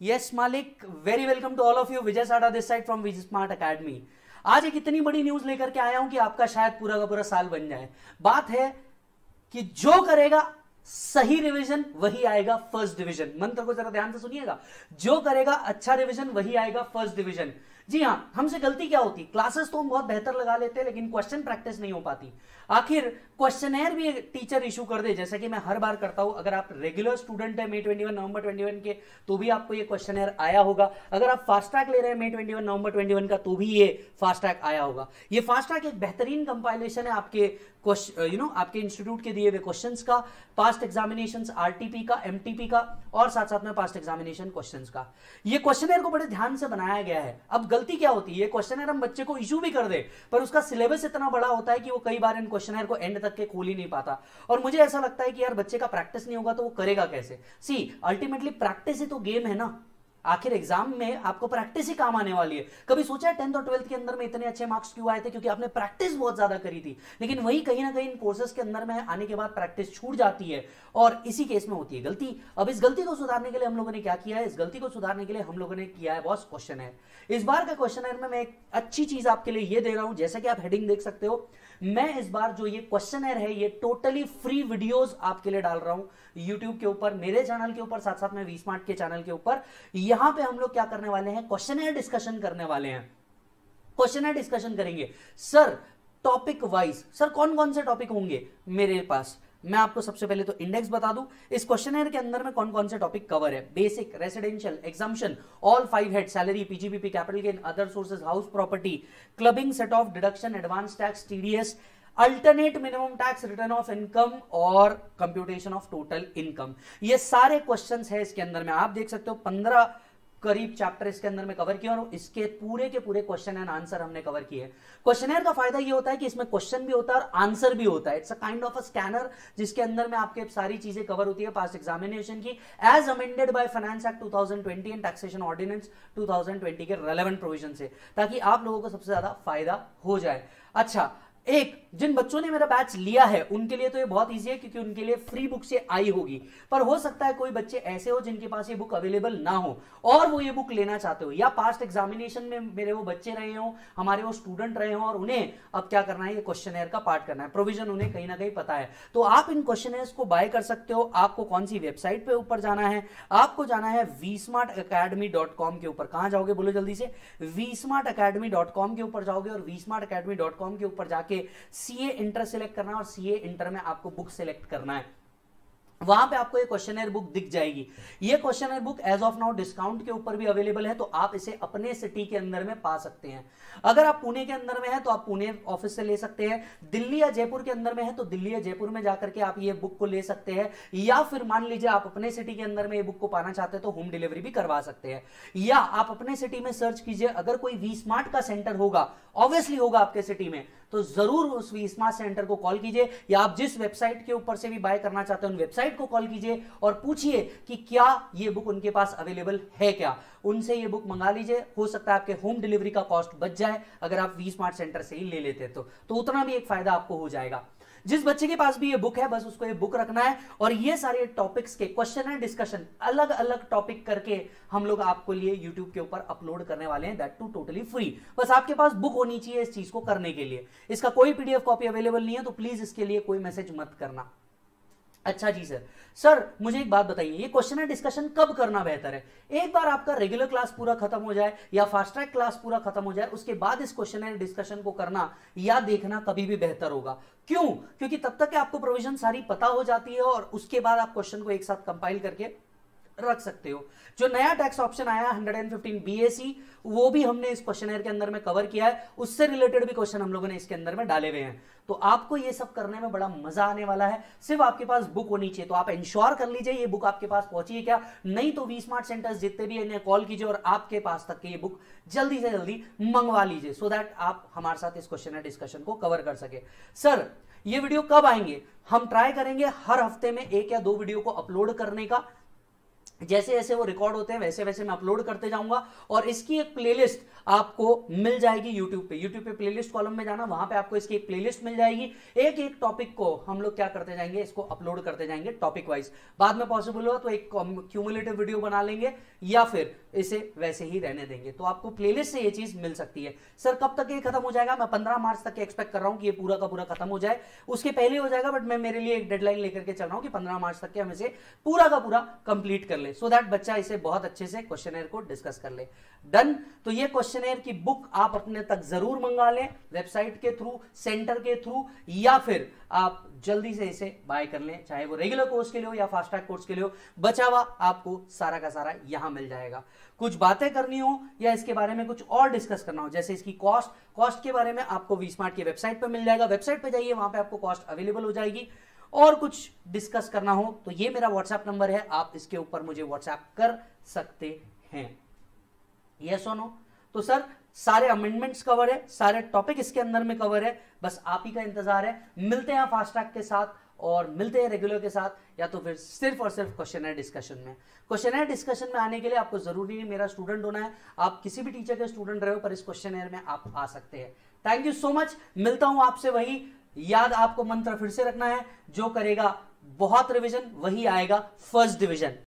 Yes मालिक, very welcome to all of you. Vijay साडा this side from Vijay smart academy. आज एक इतनी बड़ी न्यूज लेकर के आया हूं कि आपका शायद पूरा का पूरा साल बन जाए। बात है कि जो करेगा सही रिवीजन वही आएगा फर्स्ट डिवीजन। मंत्र को जरा ध्यान से सुनिएगा, जो करेगा अच्छा रिवीजन वही आएगा फर्स्ट डिवीजन। जी हां, हमसे गलती क्या होती, क्लासेस तो हम बहुत बेहतर लगा लेते हैं लेकिन क्वेश्चन प्रैक्टिस नहीं हो पाती। आखिर क्वेश्चनर भी टीचर इशू कर दे, जैसा कि मैं हर बार करता हूं। अगर आप रेगुलर स्टूडेंट है मई 21 नवंबर 21 के, तो भी आपको ये क्वेश्चनर आया होगा। अगर आप फास्ट ट्रैक ले रहे हैं मई 21 नवंबर 21 का, तो भी ये फास्ट ट्रैक आया होगा। ये फास्ट ट्रैक एक बेहतरीन कंपाइलेशन है आपके आपके इंस्टीट्यूट के दिए हुए क्वेश्चंस का, पास्ट एग्जामिनेशंस आरटीपी का, एमटीपी का, और साथ साथ में पास्ट एग्जामिनेशन क्वेश्चंस का। ये क्वेश्चनर को बड़े ध्यान से बनाया गया है। अब गलती क्या होती है, ये क्वेश्चनर हम बच्चे को इशू भी कर दे, पर उसका सिलेबस इतना बड़ा होता है कि वो कई बार इन क्वेश्चनर को एंड तक के खोल ही नहीं पाता। और मुझे ऐसा लगता है कि यार बच्चे का प्रैक्टिस नहीं होगा तो वो करेगा कैसे। सी अल्टीमेटली प्रैक्टिस ही तो गेम है ना। आखिर एग्जाम में आपको प्रैक्टिस ही काम आने वाली है। कभी सोचा है 10th और 12th के अंदर में इतने अच्छे मार्क्स क्यों आए थे? क्योंकि आपने प्रैक्टिस बहुत ज्यादा करी थी। लेकिन वही कहीं ना कहीं इन कोर्सेज के अंदर में आने के बाद प्रैक्टिस छूट जाती है और इसी केस में होती है गलती। अब इस गलती को सुधारने के लिए हम लोगों ने क्या किया है? इस गलती को सुधारने के लिए हम लोगों ने किया है बॉस क्वेश्चनर। इस बार का क्वेश्चनर में मैं एक अच्छी चीज आपके लिए ये दे रहा हूं, जैसा कि आप हेडिंग देख सकते हो। मैं इस बार जो ये क्वेश्चनर है ये टोटली फ्री वीडियोस आपके लिए डाल रहा हूं YouTube के ऊपर, मेरे चैनल के ऊपर, साथ साथ में वी स्मार्ट के चैनल के ऊपर। यहां पे हम लोग क्या करने वाले हैं, क्वेश्चनर डिस्कशन करने वाले हैं। क्वेश्चनर डिस्कशन करेंगे सर टॉपिक वाइज। सर कौन कौन से टॉपिक होंगे मेरे पास? मैं आपको सबसे पहले तो इंडेक्स बता दूं, इस क्वेश्चनर के अंदर में कौन कौन से टॉपिक कवर है। Basic, residential, exemption, all 5 head, salary, PGBP, capital gain, other sources, house property, clubbing, set off, deduction, advance tax, TDS, alternate minimum tax, return of income और कंप्यूटेशन ऑफ टोटल इनकम। ये सारे questions है इसके अंदर में। आप देख सकते हो 15 करीब चैप्टर इसके अंदर में कवर किया और इसके पूरे के पूरे क्वेश्चन एंड आंसर हमने कवर किए। क्वेश्चनर का फायदा ये होता है कि इसमें क्वेश्चन भी होता है और आंसर भी होता है। It's a kind of a scanner जिसके अंदर में आपके सारी चीजें कवर होती है पास्ट एग्जामिनेशन की, as amended by finance act 2020 and taxation ordinance 2020 के रेलेवेंट प्रोविजन से, ताकि आप लोगों को सबसे ज्यादा फायदा हो जाए। अच्छा, एक जिन बच्चों ने मेरा बैच लिया है उनके लिए तो ये बहुत इजी है क्योंकि उनके लिए फ्री बुक से आई होगी। पर हो सकता है कोई बच्चे ऐसे हो जिनके पास ये बुक अवेलेबल ना हो और वो ये बुक लेना चाहते हो, या पास्ट एग्जामिनेशन में मेरे वो बच्चे रहे हो, हमारे वो स्टूडेंट रहे हो और उन्हें अब क्या करना है, ये क्वेश्चनर का पार्ट करना है। प्रोविजन उन्हें कहीं ना कहीं पता है, तो आप इन क्वेश्चनर्स को बाय कर सकते हो। आपको कौन सी वेबसाइट पे ऊपर जाना है? आपको जाना है vsmartacademy.com के ऊपर। कहां जाओगे बोलो जल्दी से? vsmartacademy.com के ऊपर जाओगे और vsmartacademy.com के ऊपर जाके सीए इंटर सेलेक्ट करना है और सीए इंटर में आपको बुक सेलेक्ट करना है। वहां पे आपको ये क्वेश्चनर बुक दिख जाएगी। ये questioner book as of now discount के ऊपर भी अवेलेबल है, तो आप इसे अपने सिटी के अंदर में पा सकते हैं। अगर आप पुणे के अंदर में है तो आप पुणे ऑफिस से ले सकते हैं। दिल्ली या जयपुर के अंदर में है तो दिल्ली या जयपुर में जाकर के आप ये बुक को ले सकते हैं, या फिर मान लीजिए आप अपने सिटी के अंदर में ये बुक को पाना चाहते हैं तो होम डिलीवरी भी करवा सकते हैं। या आप अपने सिटी में सर्च कीजिए, अगर कोई वी स्मार्ट का सेंटर होगा, ऑब्वियसली होगा आपके सिटी में, तो जरूर उस वी स्मार्ट सेंटर को कॉल कीजिए, या आप जिस वेबसाइट के ऊपर से भी बाय करना चाहते हैं उन वेबसाइट को कॉल कीजिए और पूछिए कि क्या ये बुक उनके पास अवेलेबल है क्या। उनसे ये बुक मंगा लीजिए। हो सकता है आपके होम डिलीवरी का कॉस्ट बच जाए अगर आप वी स्मार्ट सेंटर से ही ले लेते तो उतना भी एक फायदा आपको हो जाएगा। जिस बच्चे के पास भी ये बुक है बस उसको ये बुक रखना है और ये सारे टॉपिक्स के क्वेश्चन एंड डिस्कशन अलग अलग टॉपिक करके हम लोग आपको लिए YouTube के ऊपर अपलोड करने वाले हैं, दैट टू टोटली फ्री। बस आपके पास बुक होनी चाहिए इस चीज को करने के लिए। इसका कोई PDF कॉपी अवेलेबल नहीं है तो प्लीज इसके लिए कोई मैसेज मत करना। अच्छा जी सर मुझे एक बात बताइए, ये क्वेश्चन एंड डिस्कशन कब करना बेहतर है? एक बार आपका रेगुलर क्लास पूरा खत्म हो जाए या फास्ट ट्रैक क्लास पूरा खत्म हो जाए, उसके बाद इस क्वेश्चन एंड डिस्कशन को करना या देखना कभी भी बेहतर होगा। क्यों? क्योंकि तब तक आपको प्रोविजन सारी पता हो जाती है और उसके बाद आप क्वेश्चन को एक साथ कंपाइल करके रख सकते हो। जो नया टैक्स ऑप्शन आया 115 BAC, वो भी हमने इस क्वेश्चनर के अंदर में कवर किया है। उससे रिलेटेड भी क्वेश्चन हम लोगों ने इसके अंदर में डाले हुए हैं। तो आपको ये सब करने में बड़ा मजा आने वाला है। सिर्फ आपके पास बुक होनी चाहिए, तो आप इंश्योर कर लीजिए ये बुक आपके पास पहुंची है क्या। नहीं तो वी स्मार्ट सेंटर्स जितने भी इन्हें कॉल कीजिए और आपके पास तक ये बुक जल्दी से जल्दी मंगवा लीजिए, सो दैट आप हमारे साथ इस क्वेश्चन डिस्कशन को कवर कर सके। सर ये वीडियो कब आएंगे? हम ट्राई करेंगे हर हफ्ते में 1 या 2 वीडियो को अपलोड करने का। जैसे जैसे वो रिकॉर्ड होते हैं वैसे वैसे मैं अपलोड करते जाऊंगा, और इसकी एक प्लेलिस्ट आपको मिल जाएगी यूट्यूब पे प्लेलिस्ट कॉलम में जाना, वहां पे आपको इसकी एक प्लेलिस्ट मिल जाएगी। एक एक टॉपिक को हम लोग क्या करते जाएंगे, इसको अपलोड करते जाएंगे टॉपिक वाइज। बाद में पॉसिबल हो तो एक क्यूमुलेटिव वीडियो बना लेंगे या फिर इसे वैसे ही रहने देंगे। तो आपको प्लेलिस्ट से ये चीज मिल सकती है। सर कब तक ये खत्म हो जाएगा? मैं 15 मार्च तक एक्सपेक्ट कर रहा हूं कि ये पूरा का पूरा खत्म हो जाए, उसके पहले हो जाएगा, बट मैं मेरे लिए एक डेडलाइन लेकर के चल रहा हूं कि 15 मार्च तक के हम इसे पूरा का पूरा कंप्लीट कर ले, सो दैट बच्चा इसे बहुत अच्छे से क्वेश्चनर को डिस्कस कर ले। डन। तो ये क्वेश्चनर की बुक आप अपने तक जरूर मंगा लें, वेबसाइट के थ्रू, सेंटर के थ्रू, या फिर आप जल्दी से इसे बाय कर लें, चाहे वो रेगुलर कोर्स के लिए हो या फास्ट ट्रैक कोर्स के लिए हो। बचा हुआ आपको सारा का सारा यहां मिल जाएगा। कुछ बातें करनी हो या इसके बारे में कुछ और डिस्कस करना हो, जैसे इसकी कॉस्ट के बारे में आपको वीस्मार्ट की वेबसाइट पर मिल जाएगा। वेबसाइट पर जाइए, वहां पे आपको कॉस्ट अवेलेबल हो जाएगी। और कुछ डिस्कस करना हो तो ये मेरा व्हाट्सएप नंबर है, आप इसके ऊपर मुझे व्हाट्सएप कर सकते हैं। यस और नो? तो सर सारे अमेंडमेंट्स कवर है, सारे टॉपिक इसके अंदर में कवर है, बस आप ही का इंतजार है। मिलते हैं फास्ट ट्रैक के साथ और मिलते हैं रेगुलर के साथ, या तो फिर सिर्फ और सिर्फ क्वेश्चनर डिस्कशन में। क्वेश्चनर डिस्कशन में आने के लिए आपको जरूरी नहीं मेरा स्टूडेंट होना है, आप किसी भी टीचर के स्टूडेंट रहे हो, पर इस क्वेश्चनर में आप आ सकते हैं। Thank you so much. मिलता हूं आपसे। वही याद आपको मंत्र फिर से रखना है, जो करेगा बहुत रिवीजन वही आएगा फर्स्ट डिवीजन।